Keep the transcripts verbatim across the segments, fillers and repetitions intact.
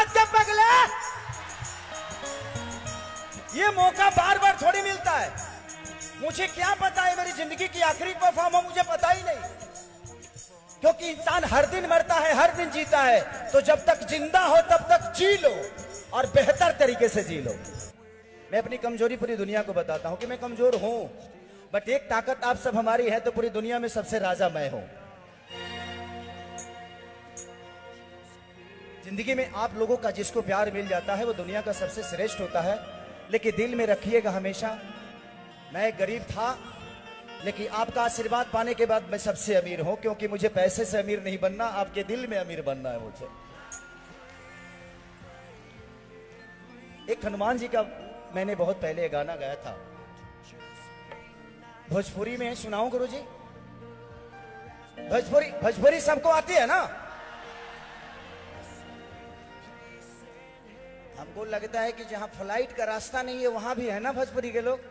क्या पगला, ये मौका बार बार थोड़ी मिलता है। मुझे क्या पता है मेरी जिंदगी की आखिरी परफॉर्म हो, मुझे पता ही नहीं, क्योंकि इंसान हर दिन मरता है, हर दिन जीता है। तो जब तक जिंदा हो तब तक जी लो और बेहतर तरीके से जी लो। मैं अपनी कमजोरी पूरी दुनिया को बताता हूं कि मैं कमजोर हूं, बट एक ताकत आप सब हमारी है, तो पूरी दुनिया में सबसे राजा मैं हूं। जिंदगी में आप लोगों का जिसको प्यार मिल जाता है वो दुनिया का सबसे श्रेष्ठ होता है। लेकिन दिल में रखिएगा हमेशा, मैं गरीब था लेकिन आपका आशीर्वाद पाने के बाद मैं सबसे अमीर हूं, क्योंकि मुझे पैसे से अमीर नहीं बनना, आपके दिल में अमीर बनना है मुझे। एक हनुमान जी का मैंने बहुत पहले गाना गाया था, भोजपुरी में सुनाऊं गुरुजी? भोजपुरी भोजपुरी सबको आती है ना? हमको लगता है कि जहां फ्लाइट का रास्ता नहीं है वहां भी है ना भोजपुरी के लोग।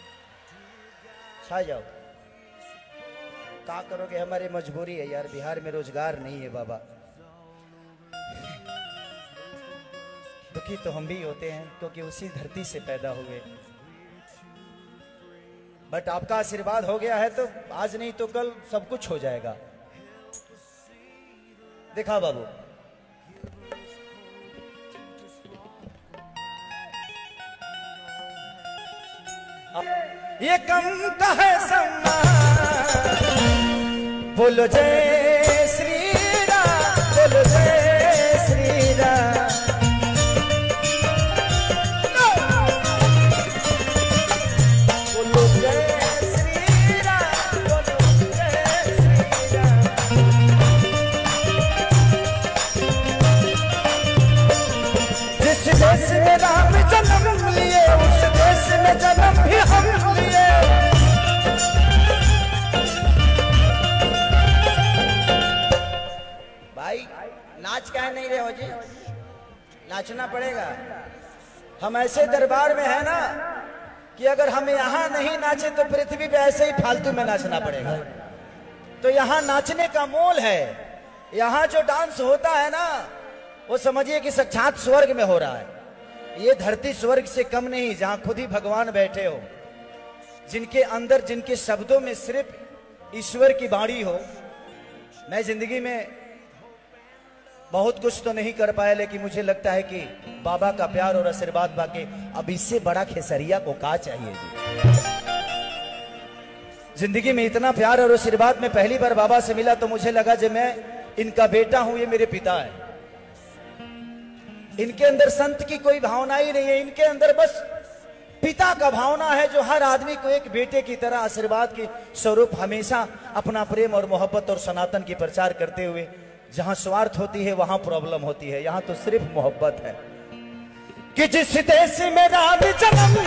छा जाओ, क्या करोगे, हमारी मजबूरी है यार, बिहार में रोजगार नहीं है बाबा। दुखी तो हम भी होते हैं क्योंकि उसी धरती से पैदा हुए, बट आपका आशीर्वाद हो गया है तो आज नहीं तो कल सब कुछ हो जाएगा। देखा बाबू, ये कम का है सम्मान, बोलो जय श्री राम, बोलो जय श्री राम, बोलो जय श्री राम, बोलो जय श्री राम। जिस देश में राम जन्म लिए उस देश में जन्म भी हम लिए। भाई नाच कह नहीं रहे हो जी, नाचना पड़ेगा। हम ऐसे दरबार में है ना कि अगर हम यहाँ नहीं नाचे तो पृथ्वी पे ऐसे ही फालतू में नाचना पड़ेगा। तो यहाँ नाचने का मोल है, यहाँ जो डांस होता है ना वो समझिए कि साक्षात स्वर्ग में हो रहा है। ये धरती स्वर्ग से कम नहीं, जहां खुद ही भगवान बैठे हो, जिनके अंदर जिनके शब्दों में सिर्फ ईश्वर की वाणी हो। मैं जिंदगी में बहुत कुछ तो नहीं कर पाया, लेकिन मुझे लगता है कि बाबा का प्यार और आशीर्वाद पाके अब इससे बड़ा खेसरिया को क्या चाहिए जी। जिंदगी में इतना प्यार और आशीर्वाद में पहली बार बाबा से मिला तो मुझे लगा जब मैं इनका बेटा हूं, ये मेरे पिता है। इनके अंदर संत की कोई भावना ही नहीं है, इनके अंदर बस पिता का भावना है, जो हर आदमी को एक बेटे की तरह आशीर्वाद के स्वरूप हमेशा अपना प्रेम और मोहब्बत और सनातन की प्रचार करते हुए। जहां स्वार्थ होती है वहां प्रॉब्लम होती है, यहां तो सिर्फ मोहब्बत है। कि जिस देश में राम जन्म